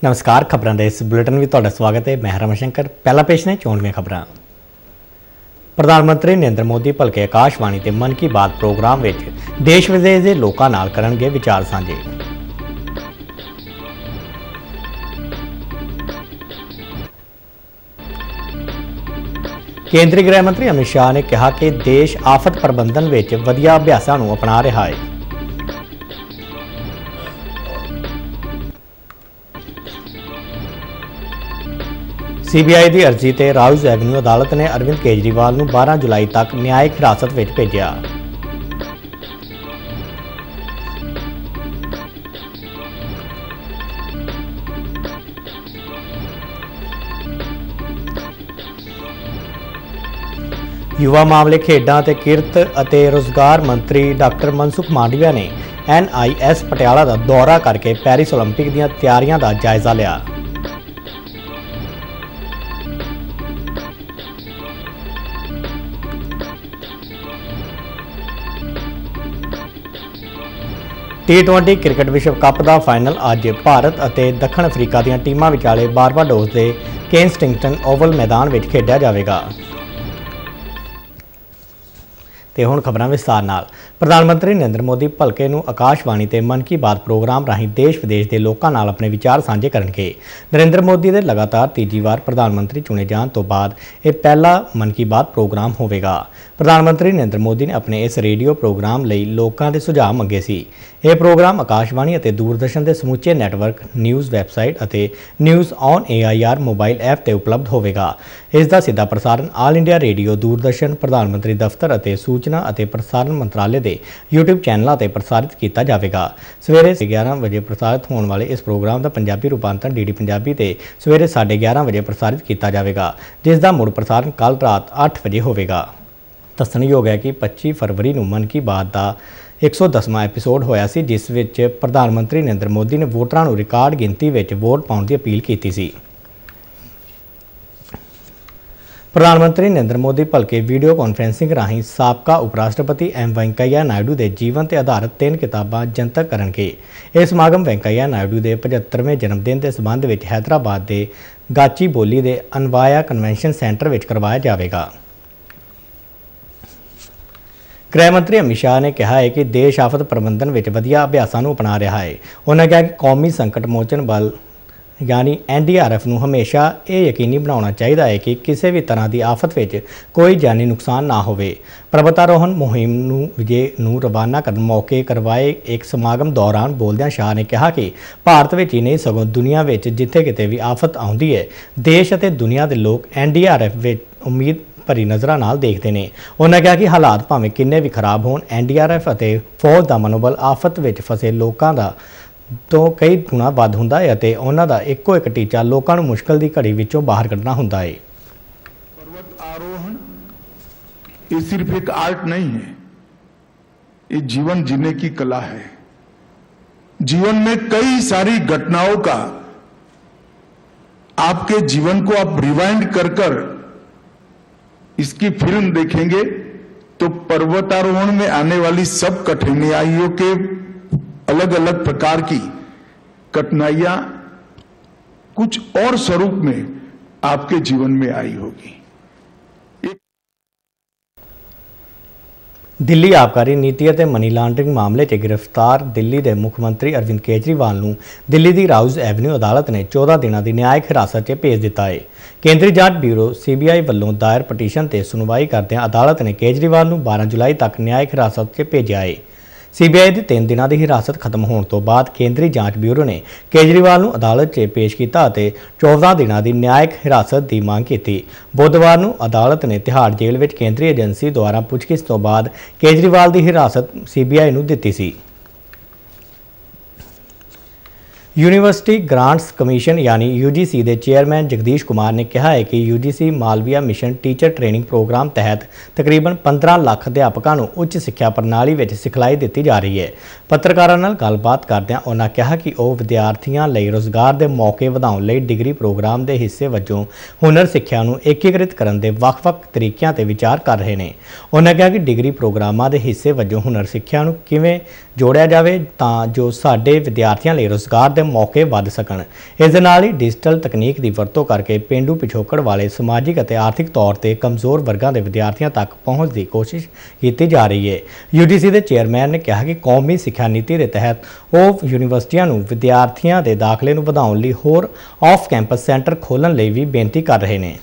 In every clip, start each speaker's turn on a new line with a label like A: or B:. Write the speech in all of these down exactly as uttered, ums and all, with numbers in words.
A: नमस्कार, खबरों के इस बुलेटिन में तुहाडा स्वागत है। मैं रमशंकर। पहला पेश ने चोणवीं खबरां। प्रधानमंत्री नरेंद्र मोदी भलके आकाशवाणी ते मन की बात प्रोग्राम विच देश विदेश के लोगों नाल करनगे विचार साझे। केंद्रीय गृह मंत्री अमित शाह ने कहा कि देश आफत प्रबंधन विच वधिया अभ्यासां नूं अपना रहा है। सीबीआई की अर्जी ते राउज एवेन्यू अदालत ने अरविंद केजरीवाल नूं बारह जुलाई तक न्यायिक हिरासत विच भेजिया। युवा मामले खेडां ते किरत अते रोजगार मंत्री डॉक्टर मनसुख मांडविया ने एन आई एस पटियाला का दौरा करके पेरिस ओलंपिक दीआं तैयारियां का जायजा लिया। टी ट्वेंटी क्रिकेट विश्व कप का फाइनल अज भारत और दक्षिण अफ्रीका दी टीमां विचाले बारबाडोस के केनस्टिंगटन ओवल मैदान में खेडा जाएगा। ते हुण खबरां विस्तार नाल। प्रधानमंत्री नरेंद्र मोदी भलके नूं आकाशवाणी ते मन की बात प्रोग्राम राहीं देश विदेश के लोगों नाल अपने विचार साझे करनगे। नरेंद्र मोदी के लगातार तीजी बार प्रधानमंत्री चुने जाने तो बाद यह पहला मन की बात प्रोग्राम होवेगा। प्रधानमंत्री नरेंद्र मोदी ने अपने इस रेडियो प्रोग्राम लई लोगों के सुझाव मंगे सी। यह प्रोग्राम आकाशवाणी और दूरदर्शन के समूचे नैटवर्क, न्यूज़ वैबसाइट और news on A I R mobile app पर उपलब्ध होवेगा। इसका सीधा प्रसारण ऑल इंडिया रेडियो, दूरदर्शन, प्रधानमंत्री दफ्तर और सूचना और प्रसारण मंत्रालय के यूट्यूब चैनलों पर प्रसारित किया जाएगा। सवेरे ग्यारह बजे प्रसारित होने वाले इस प्रोग्राम का पंजाबी रूपांतरण डी डी पंजाबी से सवेरे साढ़े ग्यारह बजे प्रसारित किया जाएगा, जिसका मुड़ प्रसारण कल रात अठ बजे होगा। दसणयोग है कि पच्ची फरवरी को मन की बात का एक सौ दसवां एपीसोड होया सी, जिस विच प्रधानमंत्री नरेंद्र मोदी ने वोटरां नूं रिकार्ड गिनती विच वोट पाउण की अपील की सी। प्रधानमंत्री नरेंद्र मोदी भलके वीडियो कॉन्फ्रेंसिंग राहीं साबका उपराष्ट्रपति एम वेंकैया नायडू के जीवन पर आधारित तीन किताबां जनतक करनगे। यह समागम वेंकैया नायडू के पचहत्तरवें जन्मदिन के संबंध में हैदराबाद के गाचीबोली के अनवाया कन्वेंशन सेंटर में करवाया जाएगा। गृह मंत्री अमित शाह ने कहा है कि देश आफत प्रबंधन में वधिया अभ्यासां नूं अपना रहा है। उन्होंने कहा कि कौमी संकट मोचन बल यानी एन डी आर एफ नूं हमेशा ये यकीनी बनाना चाहिए है कि किसी भी तरह की आफत में कोई जानी नुकसान ना होवे। पर्वतारोहण मुहिम नूं विजय नूं रवाना करन मौके करवाए एक समागम दौरान बोलदਿਆਂ शाह ने कहा कि भारत में ही नहीं सगों दुनिया में जिथे किते भी आफत आउंदी है, देश और दुनिया के लोग एन डी आर एफ में उम्मीद भरी नज़र नाल देखते हैं। उन्होंने कहा कि हालात भावें किन्ने भी खराब होण, एन डी आर एफ और फौज का मनोबल आफत में फसे लोगों का तो कई गुणा वध हुंदा है और उन्हां दा इक्को एक टीचा लोगों नूं मुश्किल की घड़ी विचों बाहर कढना हुंदा है।
B: पर्वत आरोहण ये सिर्फ एक आर्ट नहीं है, ये जीवन जीने की कला है। जीवन में कई सारी घटनाओं का आपके जीवन को आप रिवाइंड कर कर इसकी फिल्म देखेंगे तो पर्वतारोहण में आने वाली सब कठिनाइयों के अलग अलग प्रकार की कठिनाइयां कुछ और स्वरूप में आपके जीवन में आई होगी।
A: दिल्ली आबकारी नीति और मनी लॉन्ड्रिंग मामले में गिरफ्तार दिल्ली के मुख्यमंत्री अरविंद केजरीवाल नूं दिल्ली की राउज एवेन्यू अदालत ने चौदह दिनों की न्यायिक हिरासत में भेज दिता है। केंद्रीय जांच ब्यूरो सी बी आई वालों दायर पटीशन से सुनवाई करदਿਆਂ अदालत ने केजरीवाल नूं बारह जुलाई तक न्यायिक हिरासत से भेजा है। सी बी आई की तीन दिनों की हिरासत खत्म होने तो बाद केंद्रीय जांच ब्यूरो ने केजरीवाल नूं अदालत से पेश किया और चौदह दिनों की न्यायिक हिरासत की मांग की। बुधवार नूं अदालत ने तिहाड़ जेल में केंद्रीय एजेंसी द्वारा पुछगिछ तो बाद केजरीवाल की हिरासत सी बी आई नूं दित्ती सी। यूनिवर्सिटी ग्रांट्स कमीशन यानी यू जी सी के चेयरमैन जगदीश कुमार ने कहा है कि U G C Malviya mission teacher training programme तहत तकरीबन पंद्रह लाख अध्यापकों को उच्च शिक्षा प्रणाली में सिखलाई दी जा रही है। पत्रकारों नाल गलबात करदਿਆਂ उन्होंने कहा कि वह विद्यार्थियों लिए रोजगार के मौके वधाउण लई डिग्री प्रोग्राम के हिस्से वजों हुनर सिक्ख्या नूं एकीकृत करने के ਵੱਖ-ਵੱਖ तरीकों ते विचार कर रहे हैं। उन्होंने कहा कि डिग्री प्रोग्रामां के हिस्से वजों हुनर सिक्ख्या नूं किवें ਜੋੜਿਆ ਜਾਵੇ ਤਾਂ ਜੋ ਸਾਡੇ ਵਿਦਿਆਰਥੀਆਂ ਲਈ ਰੁਜ਼ਗਾਰ ਦੇ ਮੌਕੇ ਵੱਧ ਸਕਣ। ਇਸ ਦੇ ਨਾਲ ਹੀ ਡਿਜੀਟਲ ਤਕਨੀਕ ਦੀ ਵਰਤੋਂ ਕਰਕੇ ਪੇਂਡੂ ਪਿਛੋਕੜ ਵਾਲੇ ਸਮਾਜਿਕ ਅਤੇ ਆਰਥਿਕ ਤੌਰ ਤੇ ਕਮਜ਼ੋਰ ਵਰਗਾਂ ਦੇ ਵਿਦਿਆਰਥੀਆਂ ਤੱਕ ਪਹੁੰਚ ਦੀ ਕੋਸ਼ਿਸ਼ ਕੀਤੀ ਜਾ ਰਹੀ ਹੈ। ਯੂ ਡੀ ਸੀ ਦੇ ਚੇਅਰਮੈਨ ਨੇ ਕਿਹਾ ਕਿ ਕੌਮੀ ਸਿੱਖਿਆ ਨੀਤੀ ਦੇ ਤਹਿਤ ਉਹ ਯੂਨੀਵਰਸਿਟੀਆਂ ਨੂੰ ਵਿਦਿਆਰਥੀਆਂ ਦੇ ਦਾਖਲੇ ਨੂੰ ਵਧਾਉਣ ਲਈ ਹੋਰ ਆਫ ਕੈਂਪਸ ਸੈਂਟਰ ਖੋਲ੍ਹਣ ਲਈ ਵੀ ਬੇਨਤੀ ਕਰ ਰਹੇ ਨੇ।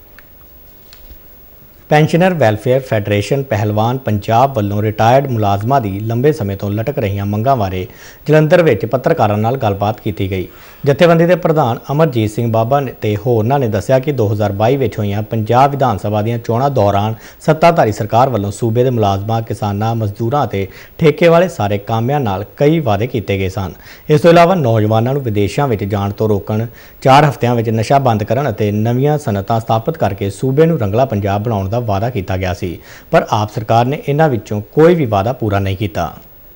A: ਪੈਨਸ਼ਨਰ ਵੈਲਫੇਅਰ ਫੈਡਰੇਸ਼ਨ ਪਹਿਲਵਾਨ ਪੰਜਾਬ ਵੱਲੋਂ ਰਿਟਾਇਰਡ ਮੁਲਾਜ਼ਮਾਂ ਦੀ ਲੰਬੇ ਸਮੇਂ ਤੋਂ ਲਟਕ ਰਹੀਆਂ ਮੰਗਾਂ ਬਾਰੇ ਜਲੰਧਰ ਵਿੱਚ ਪੱਤਰਕਾਰਾਂ ਨਾਲ ਗੱਲਬਾਤ ਕੀਤੀ ਗਈ। ਜਥੇਬੰਦੀ ਦੇ ਪ੍ਰਧਾਨ ਅਮਰਜੀਤ ਸਿੰਘ ਬਾਬਾ ਤੇ ਹੋਰਨਾਂ ਨੇ ਦੱਸਿਆ ਕਿ ਦੋ ਹਜ਼ਾਰ ਬਾਈ ਵਿੱਚ ਹੋਈਆਂ ਪੰਜਾਬ ਵਿਧਾਨ ਸਭਾ ਦੀਆਂ ਚੋਣਾਂ ਦੌਰਾਨ ਸੱਤਾਧਾਰੀ ਸਰਕਾਰ ਵੱਲੋਂ ਸੂਬੇ ਦੇ ਮੁਲਾਜ਼ਮਾਂ, ਕਿਸਾਨਾਂ, ਮਜ਼ਦੂਰਾਂ ਅਤੇ ਠੇਕੇ ਵਾਲੇ ਸਾਰੇ ਕਾਮਿਆਂ ਨਾਲ ਕਈ ਵਾਅਦੇ ਕੀਤੇ ਗਏ ਸਨ। ਇਸ ਤੋਂ ਇਲਾਵਾ ਨੌਜਵਾਨਾਂ ਨੂੰ ਵਿਦੇਸ਼ਾਂ ਵਿੱਚ ਜਾਣ ਤੋਂ ਰੋਕਣ, ਚਾਰ ਹਫ਼ਤਿਆਂ ਵਿੱਚ ਨਸ਼ਾ ਬੰਦ ਕਰਨ ਅਤੇ ਨਵੀਆਂ ਸਨਅਤਾਂ ਸਥਾਪਿਤ ਕਰਕੇ ਸੂਬੇ ਨੂੰ ਰੰਗਲਾ ਪੰਜਾਬ ਬਣਾਉਣ ਦਾ ਵਾਅਦਾ ਕੀਤਾ ਗਿਆ ਸੀ, ਪਰ ਆਪ ਸਰਕਾਰ ਨੇ ਇਹਨਾਂ ਵਿੱਚੋਂ ਕੋਈ ਵੀ ਵਾਅਦਾ ਪੂਰਾ ਨਹੀਂ ਕੀਤਾ।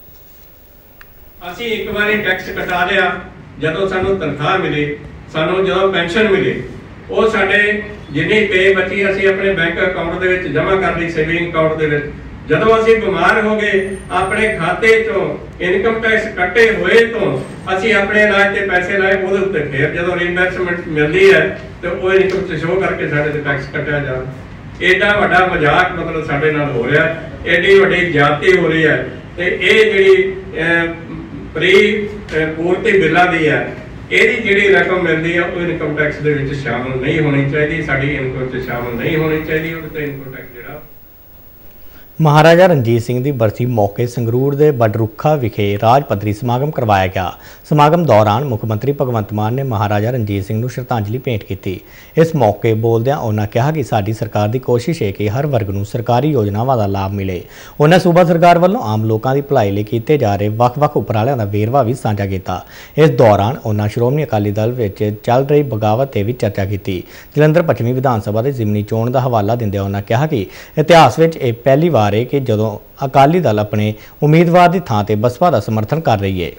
C: ਅਸੀਂ ਇੱਕ ਵਾਰੀ ਟੈਕਸ ਕਟਾ ਲਿਆ, ਜਦੋਂ ਸਾਨੂੰ ਤਨਖਾਹ ਮਿਲੀ, ਸਾਨੂੰ ਜਦੋਂ ਪੈਨਸ਼ਨ ਮਿਲੀ, ਉਹ ਸਾਡੇ ਜਿੰਨੀ ਪੇ ਬਚੀ ਅਸੀਂ ਆਪਣੇ ਬੈਂਕ ਅਕਾਊਂਟ ਦੇ ਵਿੱਚ ਜਮ੍ਹਾਂ ਕਰ ਲਈ, ਸੇਵਿੰਗ ਅਕਾਊਂਟ ਦੇ ਵਿੱਚ। ਜਦੋਂ ਅਸੀਂ ਬਿਮਾਰ ਹੋ ਗਏ, ਆਪਣੇ ਖਾਤੇ ਚੋਂ ਇਨਕਮ ਟੈਕਸ ਕੱਟੇ ਹੋਏ ਤੋਂ ਅਸੀਂ ਆਪਣੇ ਇਲਾਜ ਤੇ ਪੈਸੇ ਲਾਏ, ਉਹਦੇ ਉੱਤੇ ਫਿਰ ਜਦੋਂ ਰੀਇੰਬਰਸਮੈਂਟ ਮਿਲਦੀ ਹੈ ਤੇ ਉਹ ਇਨਕਮ ਤੇ ਸ਼ੋਅ ਕਰਕੇ ਸਾਡੇ ਤੇ ਟੈਕਸ ਕੱਟਿਆ ਜਾਂਦਾ। एडा वड्डा मजाक मतलब साडे नाल हो रहा है, एडी वड्डी ज्यादती हो रही है। ते ये जिहड़ी प्री पूर्ति बिलां दी है, ਇਹਦੀ ਜਿਹੜੀ रकम मिलती है वो इनकम टैक्स ਦੇ ਵਿੱਚ शामिल नहीं होनी चाहिए, साडी इनकम ਤੇ शामिल नहीं होनी चाहिए। ਉਹਦੇ ਤੇ इनकम टैक्स ਜਿਹੜਾ
A: महाराजा रणजीत सिंह की बरसी मौके संगरूर के बडरुखा विखे राज पद्धरी समागम करवाया गया। समागम दौरान मुख्यमंत्री भगवंत मान ने महाराजा रणजीत सिंह को श्रद्धांजलि भेंट की। इस मौके बोलदਿਆਂ उन्होंने कहा कि साडी सरकार की कोशिश है कि हर वर्ग को सरकारी योजनावां का लाभ मिले। उन्होंने सूबा सरकार वालों आम लोगों की भलाई लई कीते जा रहे ਵੱਖ-ਵੱਖ उपरालिਆਂ का वेरवा भी साझा किया। इस दौरान उन्होंने श्रोमणी अकाली दल विच चल रही बगावत ते भी चर्चा की। जलंधर पश्चिमी विधान सभा के जिमनी चोण का हवाला दिंदे उन्होंने कहा कि इतिहास में यह पहली वार कि जदों अकाली दल अपने उम्मीदवार की थां ते बसपा का समर्थन कर रही है।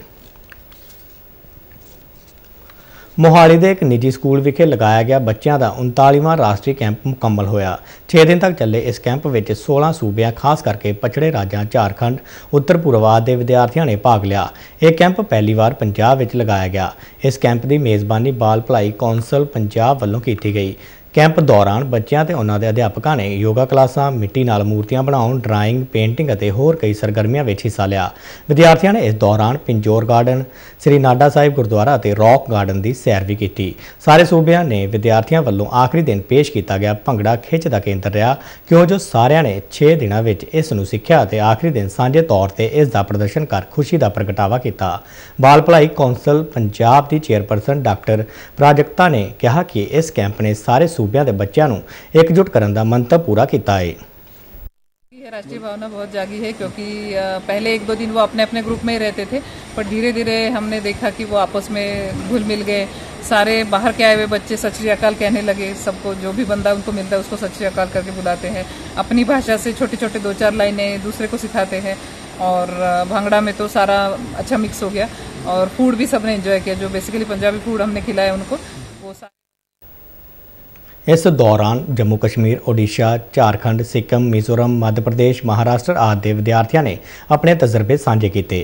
A: मोहाली के एक निजी स्कूल विखे लगाया गया बच्चों का उनतालीवां राष्ट्रीय कैंप मुकम्मल होया। छे दिन तक चले इस कैंप में सोलह सूबे खास करके पछड़े राज्यों झारखंड, उत्तर पूर्वाद के विद्यार्थियों ने भाग लिया। यह कैंप पहली बार पंजाब में लगाया गया। इस कैंप की मेज़बानी बाल भलाई कौंसल पंजाब वालों की गई। कैंप दौरान बच्चों ते उन्होंने अध्यापकों ने योगा क्लासां, मिट्टी नाल मूर्तियां बनाउण, ड्राइंग, पेंटिंग और होर कई सरगर्मियों में हिस्सा लिया। विद्यार्थियों ने इस दौरान पिंजौर गार्डन, श्री नाडा साहिब गुरुद्वारा और रॉक गार्डन की सैर भी की। सारे सूबे ने विद्यार्थियों वालों आखिरी दिन पेश किया गया भंगड़ा खिच का केंद्र रहा, क्यों जो सारिਆਂ ने छे दिनों में इस नूं सिੱਖਿਆ ਅਤੇ आखिरी दिन साझे तौर पर इसका प्रदर्शन कर खुशी का प्रगटावा किया। बाल भलाई कौंसल पंजाब की चेयरपर्सन डॉक्टर प्राजक्ता ने कहा कि इस कैंप ने सारे सूबे के बच्चों को एकजुट करने का मंतव पूरा किया है।
D: राष्ट्रीय भावना बहुत जागी है, क्योंकि पहले एक दो दिन वो अपने अपने ग्रुप में ही रहते थे, पर धीरे धीरे हमने देखा कि वो आपस में घुल मिल गए। सारे बाहर के आए हुए बच्चे सत श्री अकाल कहने लगे। सबको जो भी बंदा उनको मिलता है उसको सत श्री अकाल करके बुलाते हैं। अपनी भाषा से छोटे छोटे दो चार लाइनें दूसरे को सिखाते हैं। और भांगड़ा में तो सारा अच्छा मिक्स हो गया और फूड भी सबने एंजॉय किया। जो बेसिकली पंजाबी फूड हमने खिलाया उनको वो सारा।
A: इस दौरान जम्मू कश्मीर, ओडिशा, झारखंड, सिक्किम, मिजोरम, मध्य प्रदेश, महाराष्ट्र आदि के विद्यार्थियों ने अपने तजर्बे साझे किए।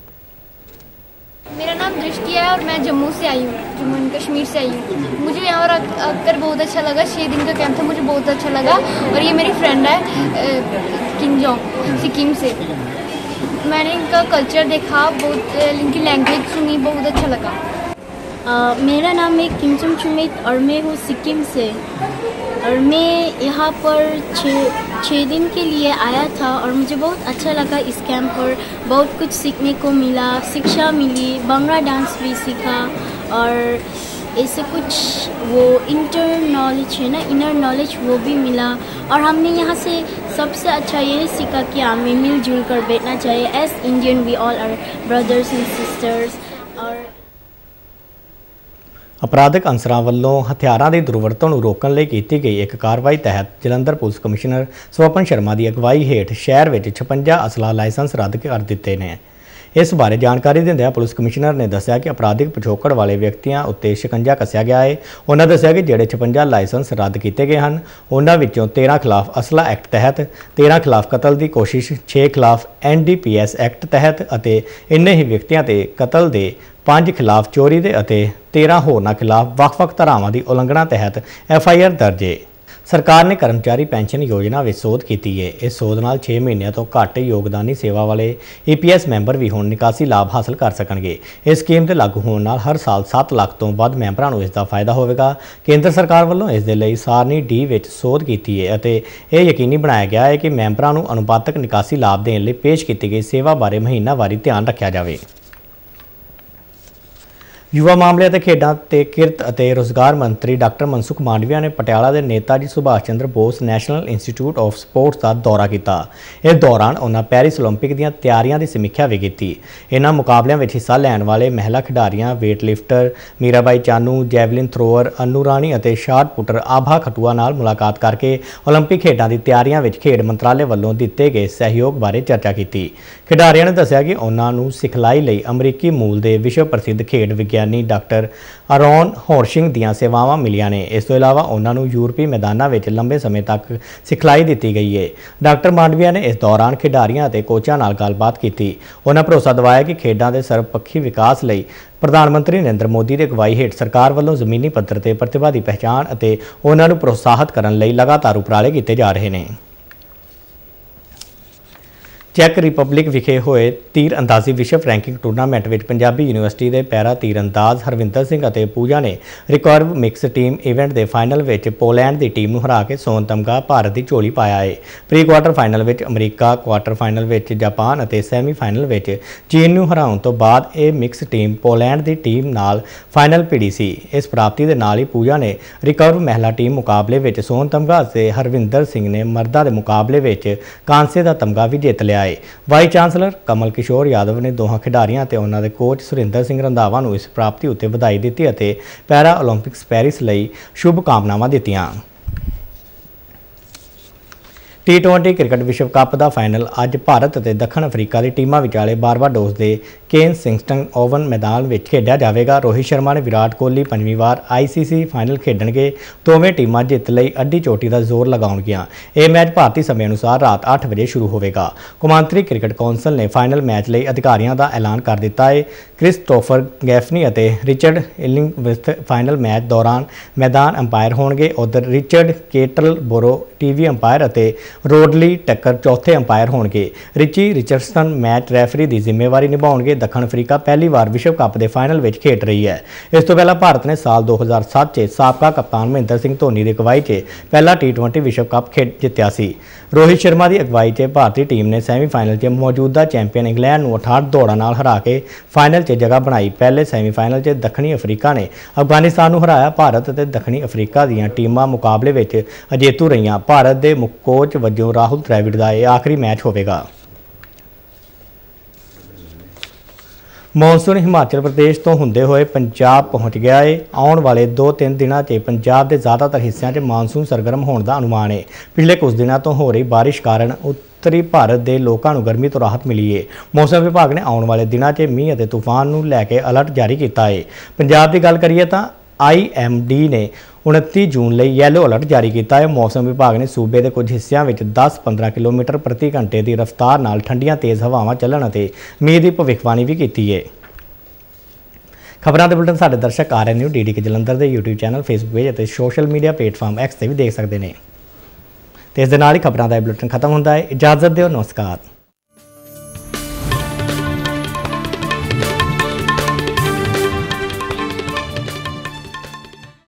E: मेरा नाम दृष्टि है और मैं जम्मू से आई हूँ, जम्मू एंड कश्मीर से आई हूँ। मुझे यहाँ पर आकर बहुत अच्छा लगा। छः दिन का कैंप था, मुझे बहुत अच्छा लगा। और ये मेरी फ्रेंड है किंगजोंग सिक्किम से। मैंने इनका कल्चर देखा, बहुत इनकी लैंग्वेज सुनी, बहुत अच्छा लगा।
F: Uh, मेरा नाम है किमचुम चुमित और मैं हूँ सिक्किम से। और मैं यहाँ पर छः छः दिन के लिए आया था और मुझे बहुत अच्छा लगा। इस कैंप पर बहुत कुछ सीखने को मिला, शिक्षा मिली, भांगड़ा डांस भी सीखा और ऐसे कुछ वो इंटर नॉलेज है ना, इनर नॉलेज वो भी मिला। और हमने यहाँ से सबसे अच्छा ये सीखा कि हमें मिलजुल कर बैठना चाहिए। As Indian we all are brothers and sisters. और
A: अपराधिक अंसरां ਵੱਲੋਂ ਹਥਿਆਰਾਂ ਦੀ ਦੁਰਵਰਤੋਂ ਨੂੰ ਰੋਕਣ ਲਈ ਕੀਤੀ ਗਈ ਇੱਕ ਕਾਰਵਾਈ ਤਹਿਤ ਜਲੰਧਰ ਪੁਲਿਸ ਕਮਿਸ਼ਨਰ ਸਵਪਨ ਸ਼ਰਮਾ ਦੀ ਅਗਵਾਈ ਹੇਠ ਸ਼ਹਿਰ ਵਿੱਚ ਛਪੰਜਾ ਅਸਲਾ ਲਾਇਸੈਂਸ ਰੱਦ ਕਰ ਦਿੱਤੇ ਨੇ। इस बारे जानकारी दिंदिਆਂ पुलिस कमिश्नर ने दस्सिया कि अपराधिक पिछोकड़ वाले व्यक्तियों उत्ते शिकंजा कस्या गया है। उन्होंने दस्सिया कि ਜਿਹੜੇ छप्पन लाइसेंस रद्द किए गए हैं उन्होंने विचों तेरह खिलाफ असला एक्ट तहत, तेरह खिलाफ कतल की कोशिश, छे खिलाफ N D P S act तहत अते इन्ने ही व्यक्तियों ते कतल के पांच खिलाफ चोरी दे अते तेरह होरना खिलाफ वख-वख धारावां की उलंघना तहत एफ आई आर दर्ज है। सरकार ने कर्मचारी पेंशन योजना में सोध की है। इस सोध नाल छे महीनों तो घੱਟ योगदानी सेवा वाले ई पी एस मैंबर भी हुण निकासी लाभ हासिल कर सकणगे। इस स्कीम के लागू होने नाल हर साल सत्त लाख तो वध मैंबरां नूं इसका फायदा होवेगा। केंद्र सरकार वालों इस दे लई सारणी डी विच सोध की है अते यह यकीनी बनाया गया है कि मैंबरां नूं अनुपातक निकासी लाभ देण लई पेश की गई सेवा बारे महीनावारी ध्यान रखा जाए। युवा मामले और खेडा ते किरत और रोजगार मंत्री डॉक्टर मनसुख मांडविया ने पटियाला के Neta ji Subhash Chandra Bose national institute of sports का दौरा किया। इस दौरान उन्होंने पेरिस ओलंपिक दी तैयारियों की समीक्षा भी की। इन्होंने मुकाबलों में हिस्सा लैण वाले महिला खिडारियां weight lifter Mirabai Chanu, javelin thrower Anu Rani और शाट पुटर आभा खटुआ नाल मुलाकात करके ओलंपिक खेडों की तैयारियों में खेड मंत्रालय वालों दिए गए सहयोग बारे चर्चा की। खिडारियों ने दस्सिया कि उन्होंने सिखलाई लई अमरीकी मूल के विश्व प्रसिद्ध खेड विग्यानी डॉक्टर आरोन हॉर्शिंग दीयां सेवावां मिलियां ने। इस तो इलावा उन्होंने यूरोपी मैदानों में लंबे समय तक सिखलाई दी गई है। डॉक्टर मांडविया ने इस दौरान खिडारियों और कोचां नाल गलबात की। उन्होंने भरोसा दिवाया कि खेडों के सर्वपक्षी विकास लई प्रधानमंत्री नरेंद्र मोदी की अगवाई हेठ सरकार वालों जमीनी पद्धर ते प्रतिभा की पहचान और उन्होंने प्रोत्साहित करने लई लगातार उपराले किए जा रहे हैं। चैक रिपब्लिक विखे होए तीर अंदाजी विश्व रैंकिंग टूरनामेंट में पंजाबी यूनिवर्सिटी के पैरा तीर अंदाज हरविंदर सिंह और पूजा ने रिकर्व मिक्स टीम इवेंट के फाइनल में पोलैंड की टीम को हरा के सोन तमगा भारत की झोली पाया है। प्री क्वार्टर फाइनल में अमरीका, क्वार्टर फाइनल में जापान और सैमी फाइनल में चीन को हराने तो बाद यह मिक्स टीम पोलैंड की टीम नाल फाइनल भिड़ी सी। इस प्राप्ति के नाल ही पूजा ने रिकर्व महिला टीम मुकाबले में सोन तमगा से हरविंदर सिंह ने मर्दा के मुकाबले में कांसे का तमगा भी जित लिया। वाइस चांसलर कमल किशोर यादव ने दोहां खिडारियों और उन्होंने कोच सुरिंदर सिंह रंधावा को इस प्राप्ति उत्ते बधाई दी और पैरा ओलंपिक्स पेरिस लई शुभकामनावां दित्तियां। टी ट्वेंटी क्रिकेट विश्व कप का फाइनल अज भारत और दक्षिण अफ्रीका की टीमों विचाले बारबाडोस के केन किंगस्टन ओवन मैदान में खेडा जाएगा। रोहित शर्मा ने विराट कोहली पंजवीं बार आई सी सी फाइनल खेडणगे। दोवें टीमां जित लई अड्डी चोटी का जोर लगाउणगियां। यह मैच भारतीय समय अनुसार रात आठ बजे शुरू होगा। कौमांतरी क्रिकेट कौंसल ने फाइनल मैच लई अधिकारियों का ऐलान कर दिता है। क्रिस्टोफर गैफनी और रिचर्ड इलिंगविथ फाइनल मैच दौरान मैदान अंपायर होणगे। उधर रिचर्ड केटलबोरो टीवी अंपायर और रोडली टक्कर चौथे अंपायर होणगे। रिची रिचर्डसन मैच रैफरी की जिम्मेवारी निभाउणगे। दक्षिण अफ्रीका पहली बार विश्व कप के फाइनल में खेड रही है। इस तो पहला भारत ने साल दो हज़ार सत्त च साबका कप्तान महेंद्र सिंह धोनी की अगवाई च पहला टी ट्वेंटी विश्व कप खेड जितया सी। रोहित शर्मा की अगवाई च भारतीय टीम ने सैमीफाइनल च मौजूदा चैंपीयन इंग्लैंड को अठाहठ दौड़ों नाल हरा के फाइनल च जगह बनाई। पहले सैमीफाइनल च दक्षिणी अफ्रीका ने अफगानिस्तान को हराया। भारत और दक्षिणी अफ्रीका दी टीमां मुकाबले में अजेतू रही। भारत के मुख कोच वजों राहुल द्रविड़ का यह आखिरी मैच होगा। मॉनसून हिमाचल प्रदेश तो होंदे हुए पंजाब पहुंच गया है। आने वाले दो तीन दिनों से पंजाब के ज़्यादातर हिस्सों में मानसून सरगर्म होने का अनुमान है। पिछले कुछ दिनों तो हो रही बारिश कारण उत्तरी भारत के लोगों को गर्मी तो राहत मिली है। मौसम विभाग ने आने वाले दिनों से मीह और तूफान को लैके अलर्ट जारी किया है। पंजाब की गल करिए तो आई एम डी ने उनतीस जून ਲਈ येलो अलर्ट जारी किया है। मौसम विभाग ने सूबे के कुछ हिस्सों में दस पंद्रह किलोमीटर प्रति घंटे की रफ्तार नाल ठंडियां तेज़ हवावां चलण और मीह की भविष्यवाणी भी की है। खबरों के बुलेटिन साडे दर्शक आ रहे न्यूज़ डी डी के जलंधर के यूट्यूब चैनल फेसबुक पेज और सोशल मीडिया प्लेटफॉर्म एक्स से भी देख सकते हैं। तो इस दे नाल ही खबरों का बुलेटिन खत्म होता है। इजाजत दिओ, नमस्कार।